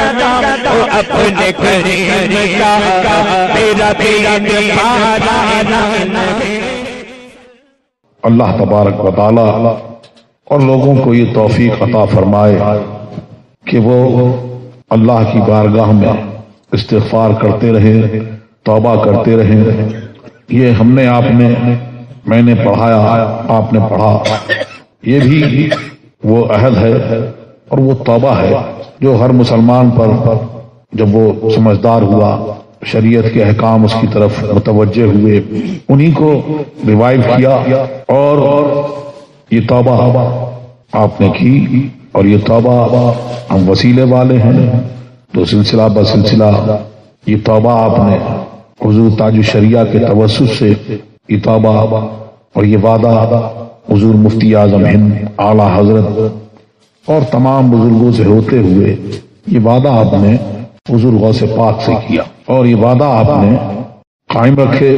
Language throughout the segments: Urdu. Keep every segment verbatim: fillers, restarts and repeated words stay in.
اپنے کریم کا تیرا دین پارانا نہیں۔ اللہ تبارک و تعالی اور لوگوں کو یہ توفیق عطا فرمائے کہ وہ اللہ کی بارگاہ میں استغفار کرتے رہے، توبہ کرتے رہے۔ یہ ہم نے آپ نے میں نے پڑھایا، آپ نے پڑھا، یہ بھی وہ عہد ہے اور وہ توبہ ہے جو ہر مسلمان پر جب وہ سمجھدار ہوا، شریعت کے احکام اس کی طرف متوجہ ہوئے، انہی کو ریوائیو کیا اور یہ توبہ آپ نے کی۔ اور یہ توبہ ہم وسیلے والے ہیں تو سلسلہ بسلسلہ یہ توبہ آپ نے حضور تاج الشریعہ کے توسط سے یہ توبہ اور یہ وعدہ حضور مفتی اعظم ہند اعلیٰ حضرت اور تمام بزرگوں سے ہوتے ہوئے یہ وعدہ آپ نے حضور غوث پاک سے کیا اور یہ وعدہ آپ نے قائم رکھے۔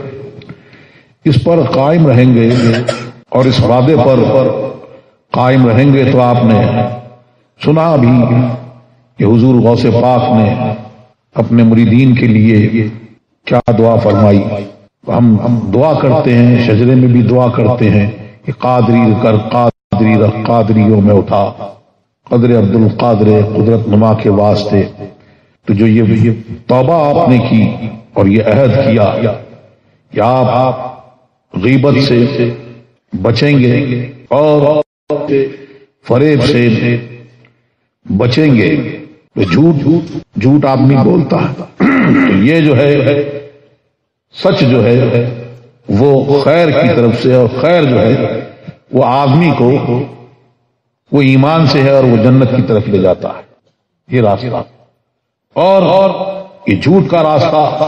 اس پر قائم رہیں گے اور اس وعدے پر قائم رہیں گے تو آپ نے سنا بھی کہ حضور غوث پاک نے اپنے مریدین کے لیے کیا دعا فرمائی۔ ہم ہم دعا کرتے ہیں، شجرے میں بھی دعا کرتے ہیں کہ قادری کر قادری رکھ قادریوں میں اٹھا، قدر عبد القادر قدرت نما کے واسطے۔ تو جو یہ توبہ آپ نے کی اور یہ عہد کیا کہ آپ غیبت سے بچیں گے اور فریب سے بچیں گے، تو جھوٹ جھوٹ آدمی بولتا ہے تو یہ جو ہے سچ جو ہے وہ خیر کی طرف سے، اور خیر جو ہے وہ آدمی کو وہ ایمان سے ہے اور وہ جنت کی طرف لے جاتا ہے۔ یہ راستہ اور یہ جھوٹ کا راستہ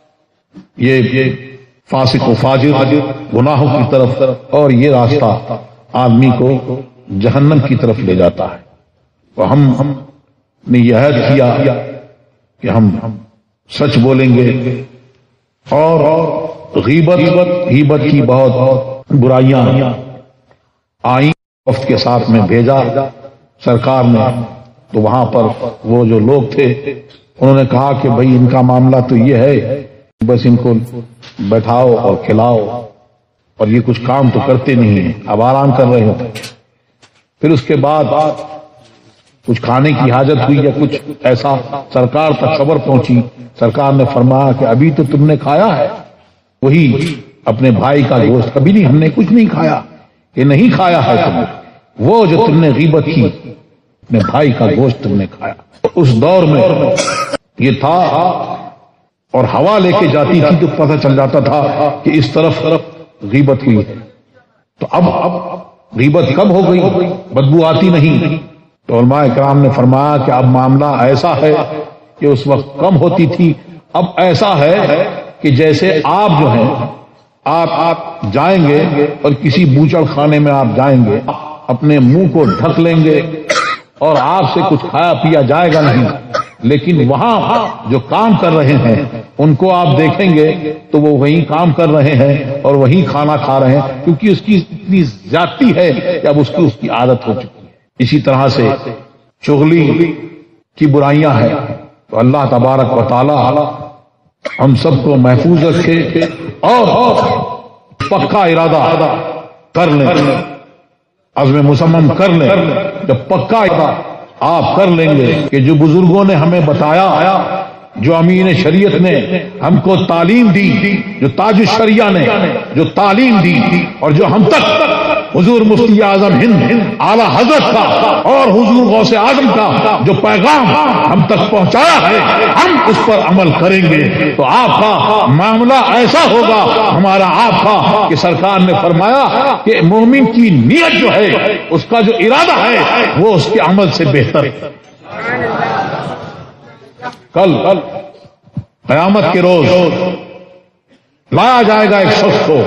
یہ فاسق و فاجر گناہوں کی طرف، اور یہ راستہ آدمی کو جہنم کی طرف لے جاتا ہے۔ تو ہم ہم نے یہ عہد کیا کہ ہم سچ بولیں گے اور غیبت غیبت کی بہت برائیاں آئیں، وفد کے ساتھ میں بھیجا سرکار نے، تو وہاں پر وہ جو لوگ تھے انہوں نے کہا کہ بھئی ان کا معاملہ تو یہ ہے بس ان کو بیٹھاؤ اور کھلاؤ، اور یہ کچھ کام تو کرتے نہیں ہیں، اب آرام کر رہے ہوتے۔ پھر اس کے بعد کچھ کھانے کی حاجت ہوئی یا کچھ ایسا، سرکار تک خبر پہنچی، سرکار نے فرمایا کہ ابھی تو تم نے کھایا ہے وہی اپنے بھائی کا گوشت، کبھی نہیں، ہم نے کچھ نہیں کھایا، یہ نہیں کھایا ہے تم نے، وہ جو تم نے غیبت کی اپنے بھائی کا گوشت تم نے کھایا۔ اس دور میں یہ تھا اور ہوا لے کے جاتی تھی تو پتہ چل جاتا تھا کہ اس طرف غیبت ہوئی ہے۔ تو اب اب غیبت کب ہو گئی، بدبو آتی نہیں، تو علماء کرام نے فرمایا کہ اب معاملہ ایسا ہے کہ اس وقت کم ہوتی تھی، اب ایسا ہے کہ جیسے آپ جو ہیں آپ آپ جائیں گے اور کسی بوچڑ خانے میں آپ جائیں گے، اپنے منہ کو ڈھک لیں گے اور آپ سے کچھ کھایا پیا جائے گا نہیں، لیکن وہاں جو کام کر رہے ہیں ان کو آپ دیکھیں گے تو وہ وہیں کام کر رہے ہیں اور وہیں کھانا کھا رہے ہیں، کیونکہ اس کی اتنی زیادتی ہے کہ اب اس کی اس کی عادت ہو چکی ہے۔ اسی طرح سے چغلی کی برائیاں ہیں، تو اللہ تبارک و تعالی ہم سب کو محفوظ رکھے اور پکا ارادہ کر لیں، عزم مصمم کر لیں۔ جب پکا ارادہ آپ کر لیں گے کہ جو بزرگوں نے ہمیں بتایا، جو امین شریعت نے ہم کو تعلیم دی، جو تاج الشریعہ نے جو تعلیم دی، اور جو ہم تک حضور مفتی اعظم ہند اعلیٰ حضرت کا اور حضور غوث اعظم کا جو پیغام ہم تک پہنچایا ہے، ہم اس پر عمل کریں گے تو آپ کا معاملہ ایسا ہوگا، ہمارا آپ کا، کہ سرکار نے فرمایا کہ مومن کی نیت جو ہے، اس کا جو ارادہ ہے، وہ اس کے عمل سے بہتر ہے۔ کل قیامت کے روز لایا جائے گا ایک شخص کو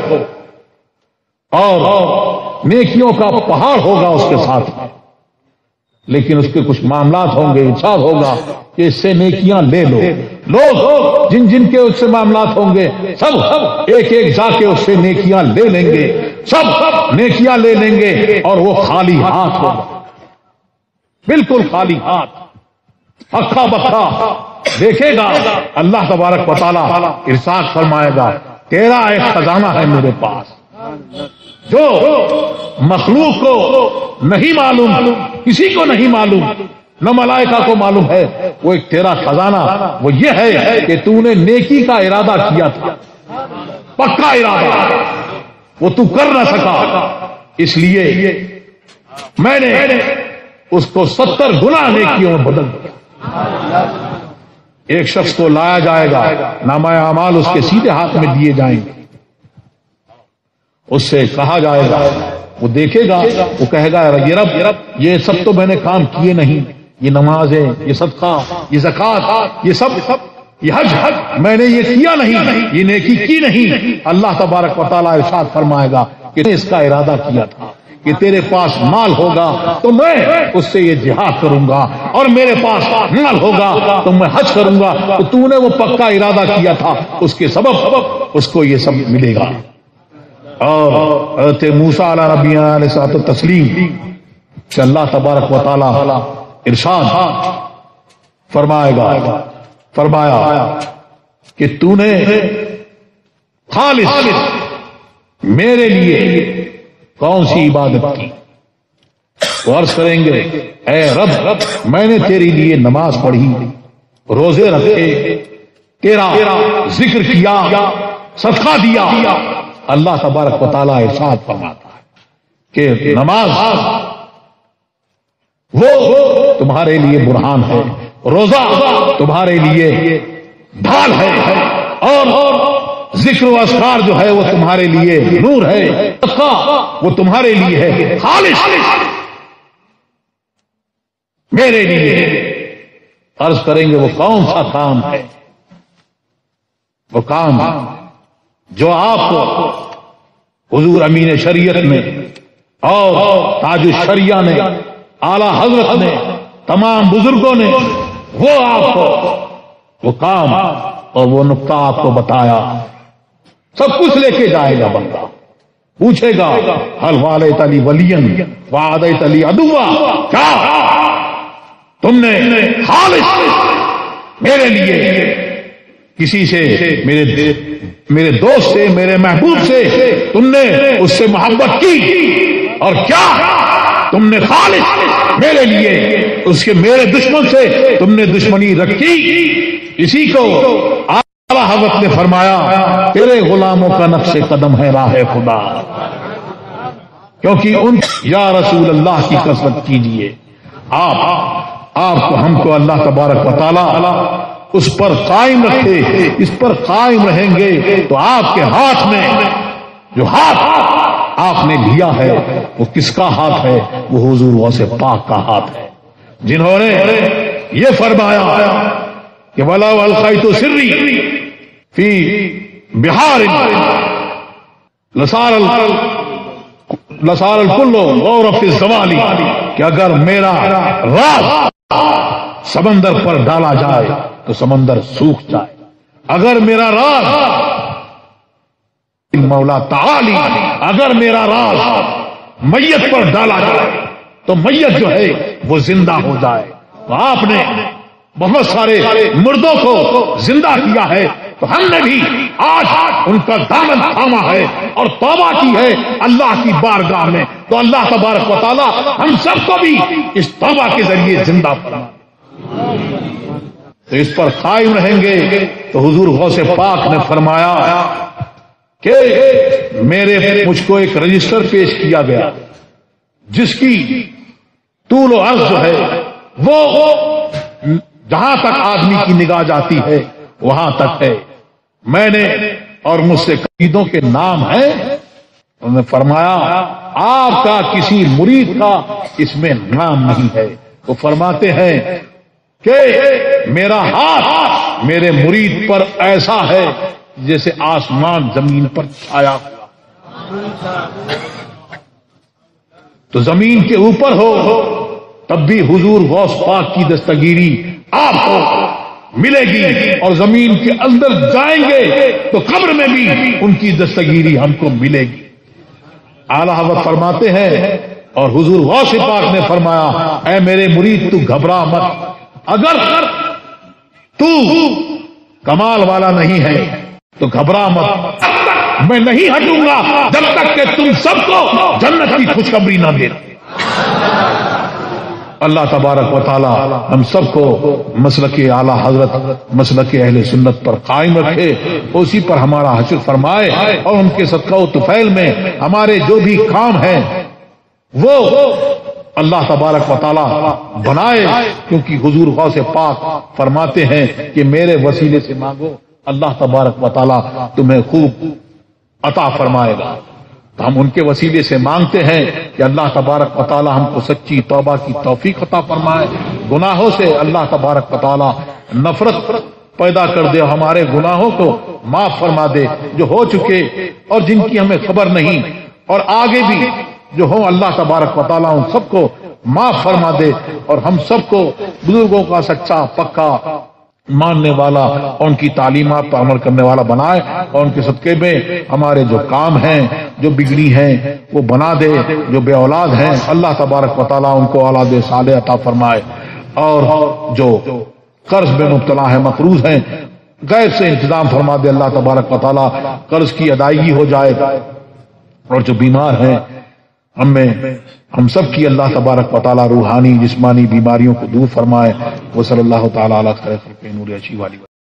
اور نیکیوں کا پہاڑ ہوگا اس کے ساتھ، لیکن اس کے کچھ معاملات ہوں گے، ارشاد ہوگا کہ اس سے نیکیاں لے لو۔ لوگ جن جن کے اس سے معاملات ہوں گے سب ایک ایک جا کے اس سے نیکیاں لے لیں گے، سب نیکیاں لے لیں گے اور وہ خالی ہاتھ ہوگا، بالکل خالی ہاتھ۔ اکھا بکھا دیکھے گا، اللہ تبارک و تعالیٰ ارشاد فرمائے گا تیرا ایک خزانہ ہے میرے پاس جو مخلوق کو نہیں معلوم، کسی کو نہیں معلوم، نہ ملائکہ کو معلوم ہے، وہ ایک تیرا خزانہ وہ یہ ہے کہ تو نے نیکی کا ارادہ کیا تھا، پکا ارادہ، وہ تو کر نہ سکا، اس لیے میں نے اس کو ستر گنا نیکیوں میں بدل دیا۔ ایک شخص کو لایا جائے گا، نامہ اعمال اس کے سیدھے ہاتھ میں دیے جائیں گے، اس سے کہا جائے گا، وہ دیکھے گا، وہ کہے گا یہ رب یہ سب تو میں نے کام کیے نہیں، یہ نمازیں، یہ صدقہ، یہ زکوٰۃ، یہ سب یہ حج حج میں نے یہ کیا نہیں، یہ نیکی کی نہیں۔ اللہ تبارک و تعالیٰ ارشاد فرمائے گا کہ نے اس کا ارادہ کیا تھا کہ تیرے پاس مال ہوگا تو میں اس سے یہ جہاد کروں گا، اور میرے پاس مال ہوگا تو میں حج کروں گا، تو تو نے وہ پکا ارادہ کیا تھا، اس کے سبب اس کو یہ سب ملے گا۔ اور حضرت موسیٰ علیہ نبینا علیہ الصلوۃ والتسلیم سے اللہ تبارک و تعالی ارشاد فرمائے گا، فرمایا کہ تو نے خالص میرے لیے کون سی عبادت کی؟ وہ عرض کریں گے اے رب رب میں نے تیرے لیے نماز پڑھی، روزے رکھے، تیرا ذکر کیا، صدقہ دیا۔ اللہ تبارک و تعالیٰ ارشاد فرماتا ہے کہ نماز وہ تمہارے لیے برہان ہے، روزہ تمہارے لیے ڈھال ہے، اور ذکر و اذکار جو ہے وہ تمہارے لیے نور ہے، صدقہ وہ تمہارے لیے ہے خالص میرے لیے۔ عرض کریں گے وہ کون سا کام ہے؟ وہ کام جو آپ کو حضور امین شریعت نے اور تاج الشریعہ نے، اعلی حضرت نے، تمام بزرگوں نے وہ آپ کو وہ کام اور وہ نقطہ آپ کو بتایا۔ سب کچھ لے کے جائے گا بندہ، پوچھے گا حل والیت لی ولین وعادیت لی عدوا، کیا تم نے خالص میرے لیے کسی سے، میرے میرے دوست سے، میرے محبوب سے تم نے اس سے محبت کی، اور کیا تم نے خالص میرے لیے اس کے میرے دشمن سے تم نے دشمنی رکھی؟ اسی کو اعلیٰ حضرت نے فرمایا تیرے غلاموں کا نقش قدم ہے راہ خدا، کیونکہ ان یا رسول اللہ کی کثرت کیجیے۔ آپ آپ کو ہم کو اللہ تبارک و تعالی اس پر قائم رکھے، اس پر قائم رہیں گے تو آپ کے ہاتھ میں جو ہاتھ آپ نے لیا ہے وہ کس کا ہاتھ ہے؟ وہ حضور غوث پاک کا ہاتھ ہے، جنہوں نے یہ فرمایا کہ وَلَوْ أَلْقَيْتُ سِرِّي فِي بِحَارٍ لَصَارَ الْكُلُّ غَوْرًا فِي الزَّوَالِ، کہ اگر میرا راز سمندر پر ڈالا جائے تو سمندر سوکھ جائے، اگر میرا راز مولا تعالی اگر میرا راز میت پر ڈالا جائے تو میت جو ہے وہ زندہ ہو جائے۔ تو آپ نے بہت سارے مردوں کو زندہ کیا ہے، تو ہم نے بھی آج ان کا دامن تھاما ہے اور توبہ کی ہے اللہ کی بارگاہ میں، تو اللہ تبارک و تعالی ہم سب کو بھی اس توبہ کے ذریعے زندہ فرمائے۔ تو اس پر قائم رہیں گے تو حضور غوث پاک نے فرمایا کہ میرے مجھ کو ایک رجسٹر پیش کیا گیا جس کی طول و عرض جو ہے وہ جہاں تک آدمی کی نگاہ جاتی ہے وہاں تک ہے۔ میں نے اور مجھ سے قیدوں کے نام ہیں، انہوں نے فرمایا آپ کا کسی مرید کا اس میں نام نہیں ہے۔ وہ فرماتے ہیں کہ میرا ہاتھ میرے مرید پر ایسا ہے جیسے آسمان زمین پر چھایا ہوا، تو زمین کے اوپر ہو تب بھی حضور غوث پاک کی دستگیری آپ کو ملے گی، اور زمین کے اندر جائیں گے تو قبر میں بھی ان کی دستگیری ہم کو ملے گی۔ اعلیٰ حضرت فرماتے ہیں اور حضور غوث پاک نے فرمایا اے میرے مرید تو گھبرا مت، اگر تو کمال والا نہیں ہے تو گھبرا مت، میں نہیں ہٹوں گا جب تک کہ تم سب کو جنت کی خوشخبری نہ دے۔ اللہ تبارک و تعالی ہم سب کو مسلک اعلی حضرت، مسلک اہل سنت پر قائم رکھے، اسی پر ہمارا حشر فرمائے، اور ان کے صدقہ و طفیل میں ہمارے جو بھی کام ہیں وہ اللہ تبارک و تعالی بنائے، کیونکہ حضور غوث پاک فرماتے ہیں کہ میرے وسیلے سے مانگو، اللہ تبارک و تعالی تمہیں خوب عطا فرمائے گا۔ تو ہم ان کے وسیلے سے مانگتے ہیں کہ اللہ تبارک و تعالی ہم کو سچی توبہ کی توفیق عطا فرمائے، گناہوں سے اللہ تبارک و تعالی نفرت پیدا کر دے، ہمارے گناہوں کو معاف فرما دے جو ہو چکے اور جن کی ہمیں خبر نہیں، اور آگے بھی جو ہوں اللہ تبارک و تعالی ان سب کو معاف فرما دے، اور ہم سب کو بزرگوں کا سچا پکا ماننے والا اور ان کی تعلیمات پر عمل کرنے والا بنائے، اور ان کے صدقے میں ہمارے جو کام ہیں جو بگڑی ہیں وہ بنا دے، جو بے اولاد ہیں اللہ تبارک و تعالیٰ ان کو اولاد صالح عطا فرمائے، اور جو قرض میں مبتلا ہے مقروض ہیں غیب سے انتظام فرما دے، اللہ تبارک و تعالیٰ قرض کی ادائیگی ہو جائے، اور جو بیمار ہیں ہم میں ہم سب کی اللہ تبارک و تعالیٰ روحانی جسمانی بیماریوں کو دور فرمائے۔ وہ صلی اللہ تعالیٰ علیہ خیر خلق نور عشی والی